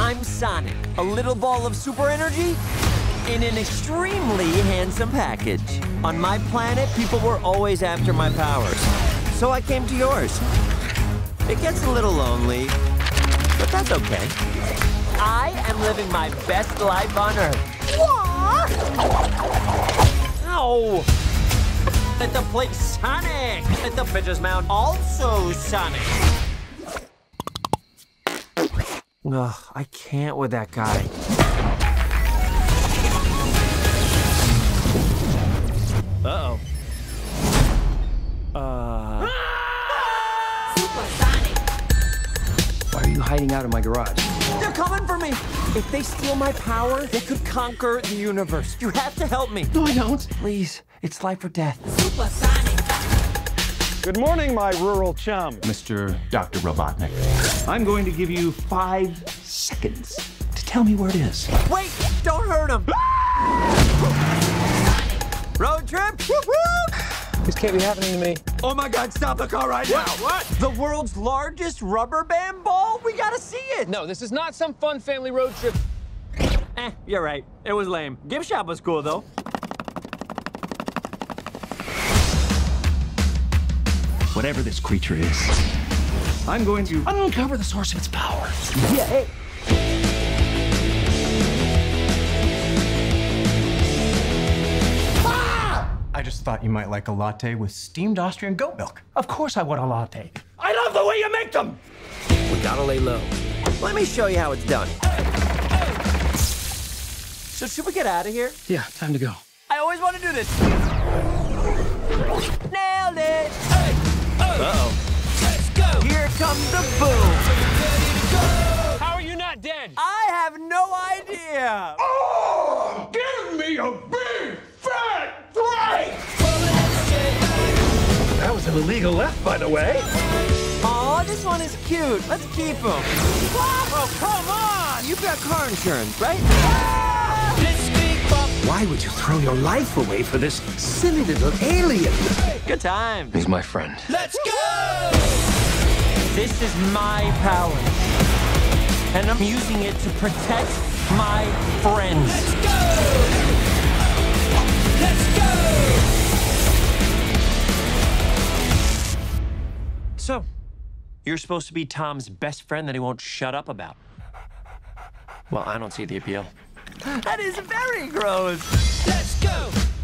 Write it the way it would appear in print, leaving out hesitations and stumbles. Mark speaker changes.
Speaker 1: I'm Sonic, a little ball of super energy in an extremely handsome package. On my planet, people were always after my powers, so I came to yours. It gets a little lonely, but that's okay. I am living my best life on Earth. Ow! Let the plate Sonic! Let the bitches mount also Sonic! Ugh, I can't with that guy. Uh-oh.
Speaker 2: Why are you hiding out in my garage?
Speaker 1: They're coming for me! If they steal my power, they could conquer the universe. You have to help me.
Speaker 2: No, I don't.
Speaker 1: Please, it's life or death.
Speaker 3: Good morning, my rural chum.
Speaker 2: Mr. Dr. Robotnik, I'm going to give you 5 seconds to tell me where it is.
Speaker 1: Wait! Don't hurt him! Road trip?
Speaker 3: This can't be happening to me.
Speaker 1: Oh my God, stop the car right now!
Speaker 3: What?
Speaker 1: The world's largest rubber band ball? We gotta see it!
Speaker 3: No, this is not some fun family road trip.
Speaker 1: You're right. It was lame. Gift shop was cool, though.
Speaker 2: Whatever this creature is, I'm going to uncover the source of its power.
Speaker 1: Yeah, hey.
Speaker 4: I just thought you might like a latte with steamed Austrian goat milk.
Speaker 2: Of course I want a latte. I love the way you make them!
Speaker 1: We gotta lay low. Let me show you how it's done. So should we get out of here?
Speaker 2: Yeah, time to go.
Speaker 1: I always want to do this. Nailed it! Uh-oh.
Speaker 3: Let's go!
Speaker 1: Here comes the boom.
Speaker 3: How are you not dead?
Speaker 1: I have no idea.
Speaker 2: Oh! Give me a big, fat break! That was an illegal left, by the way.
Speaker 1: Aw, this one is cute. Let's keep him. Oh, come on! You've got car insurance, right?
Speaker 2: Why would you throw your life away for this silly little alien?
Speaker 1: Good time.
Speaker 2: He's my friend.
Speaker 3: Let's go!
Speaker 1: This is my power. And I'm using it to protect my friends.
Speaker 3: Let's go! Let's go!
Speaker 1: So, you're supposed to be Tom's best friend that he won't shut up about. Well, I don't see the appeal. That is very gross.
Speaker 3: Let's go!